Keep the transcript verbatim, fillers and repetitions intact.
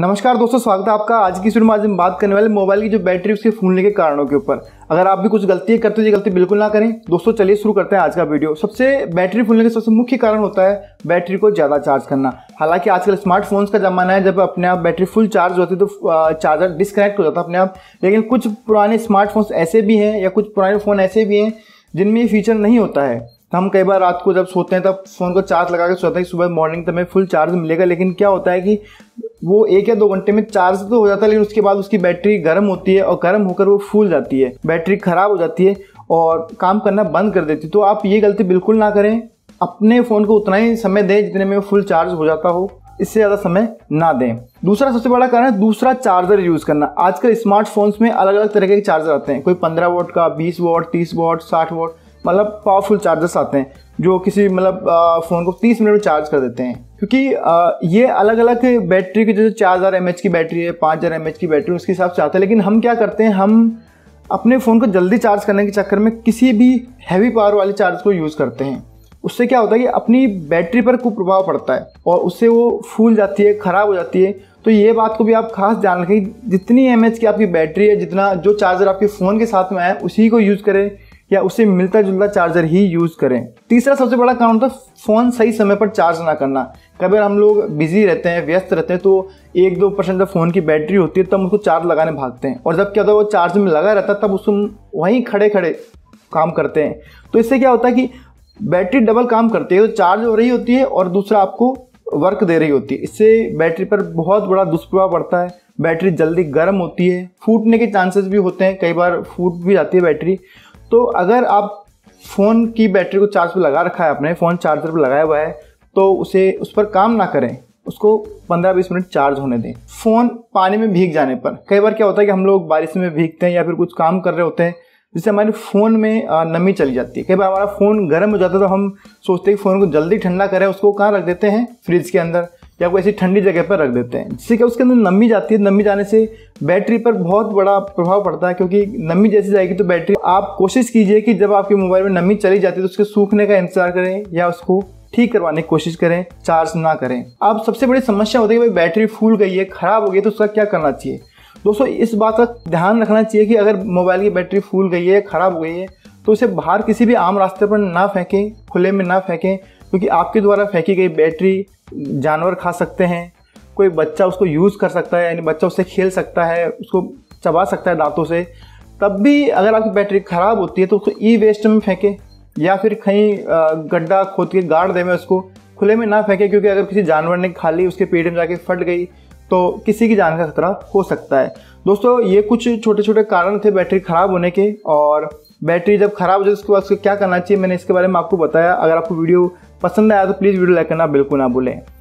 नमस्कार दोस्तों, स्वागत है आपका। आज की वीडियो में आज हम बात करने वाले मोबाइल की जो बैटरी उसके फूलने के कारणों के ऊपर। अगर आप भी कुछ गलती करते हो, ये गलती बिल्कुल ना करें। दोस्तों चलिए शुरू करते हैं आज का वीडियो। सबसे बैटरी फूलने का सबसे मुख्य कारण होता है बैटरी को ज़्यादा चार्ज करना। हालांकि आजकल स्मार्टफोन्स का ज़माना है, जब अपने आप बैटरी फुल चार्ज होती है तो चार्जर डिस्कनेक्ट हो जाता है अपने आप। लेकिन कुछ पुराने स्मार्टफोन्स ऐसे भी हैं या कुछ पुराने फ़ोन ऐसे भी हैं जिनमें ये फीचर नहीं होता है। हम कई बार रात को जब सोते हैं तब फ़ोन को चार्ज लगा के सोते हैं कि सुबह मॉर्निंग तक हमें फुल चार्ज मिलेगा। लेकिन क्या होता है कि वो एक या दो घंटे में चार्ज तो हो जाता है, लेकिन उसके बाद उसकी बैटरी गर्म होती है और गर्म होकर वो फूल जाती है, बैटरी ख़राब हो जाती है और काम करना बंद कर देती है। तो आप ये गलती बिल्कुल ना करें। अपने फ़ोन को उतना ही समय दें जितने में वो फुल चार्ज हो जाता हो, इससे ज़्यादा समय ना दें। दूसरा सबसे बड़ा कारण है दूसरा चार्जर यूज़ करना। आजकल स्मार्टफोन्स में अलग अलग तरह के चार्जर आते हैं, कोई पंद्रह वोट का, बीस वोट, तीस वोट, साठ वोट, मतलब पावरफुल चार्जर्स आते हैं जो किसी मतलब फ़ोन को तीस मिनट में चार्ज कर देते हैं। क्योंकि आ, ये अलग अलग बैटरी की, जैसे चार हज़ार एम एच की बैटरी है, पाँच हज़ार एम एच की बैटरी, उसके हिसाब से आते हैं। लेकिन हम क्या करते हैं, हम अपने फ़ोन को जल्दी चार्ज करने के चक्कर में किसी भी हैवी पावर वाले चार्ज को यूज़ करते हैं। उससे क्या होता है कि अपनी बैटरी पर कुप्रभाव पड़ता है और उससे वो फूल जाती है, ख़राब हो जाती है। तो ये बात को भी आप खास ध्यान रखें, जितनी एम एच की आपकी बैटरी है, जितना जो चार्जर आपके फ़ोन के साथ में आए उसी को यूज़ करें या उससे मिलता जुलता चार्जर ही यूज़ करें। तीसरा सबसे बड़ा कारण होता है फ़ोन सही समय पर चार्ज ना करना। कभी हम लोग बिजी रहते हैं, व्यस्त रहते हैं, तो एक दो परसेंट जब फ़ोन की बैटरी होती है तब उसको चार्ज लगाने भागते हैं, और जब क्या होता है वो चार्ज में लगा रहता है तब उसको वहीं खड़े खड़े काम करते हैं। तो इससे क्या होता है कि बैटरी डबल काम करती है, तो चार्ज हो रही होती है और दूसरा आपको वर्क दे रही होती है। इससे बैटरी पर बहुत बड़ा दुष्प्रभाव पड़ता है। बैटरी जल्दी गर्म होती है, फूटने के चांसेस भी होते हैं, कई बार फूट भी जाती है बैटरी। तो अगर आप फ़ोन की बैटरी को चार्ज पर लगा रखा है, अपने फ़ोन चार्जर पर लगाया हुआ है, तो उसे उस पर काम ना करें, उसको पंद्रह बीस मिनट चार्ज होने दें। फ़ोन पानी में भीग जाने पर, कई बार क्या होता है कि हम लोग बारिश में भीगते हैं या फिर कुछ काम कर रहे होते हैं जिससे हमारे फ़ोन में नमी चली जाती है। कई बार हमारा फ़ोन गर्म हो जाता है तो हम सोचते हैं कि फ़ोन को जल्दी ठंडा करें, उसको कहाँ रख देते हैं, फ्रिज के अंदर या कोई ऐसी ठंडी जगह पर रख देते हैं, जिससे कि उसके अंदर नमी जाती है। नमी जाने से बैटरी पर बहुत बड़ा प्रभाव पड़ता है, क्योंकि नमी जैसी जाएगी तो बैटरी, आप कोशिश कीजिए कि जब आपके मोबाइल में नमी चली जाती है तो उसके सूखने का इंतजार करें या उसको ठीक करवाने की कोशिश करें, चार्ज ना करें। अब सबसे बड़ी समस्या होती है कि भाई बैटरी फूल गई है, ख़राब हो गई, तो उसका क्या करना चाहिए। दोस्तों इस बात का ध्यान रखना चाहिए कि अगर मोबाइल की बैटरी फूल गई है, ख़राब हो गई है, तो उसे बाहर किसी भी आम रास्ते पर ना फेंकें, खुले में ना फेंकें, क्योंकि आपके द्वारा फेंकी गई बैटरी जानवर खा सकते हैं, कोई बच्चा उसको यूज़ कर सकता है, यानी बच्चा उससे खेल सकता है, उसको चबा सकता है दांतों से। तब भी अगर आपकी बैटरी ख़राब होती है तो उसको ई वेस्ट में फेंकें या फिर कहीं गड्ढा खोद के गाड़ दें, उसको खुले में ना फेंकें, क्योंकि अगर किसी जानवर ने खा ली, उसके पेट में जाके फट गई तो किसी की जान का खतरा हो सकता है। दोस्तों ये कुछ छोटे छोटे कारण थे बैटरी ख़राब होने के, और बैटरी जब ख़राब हो जाए उसके बाद उसको क्या करना चाहिए मैंने इसके बारे में आपको बताया। अगर आपको वीडियो पसंद आया तो प्लीज़ वीडियो लाइक करना बिल्कुल ना भूलें।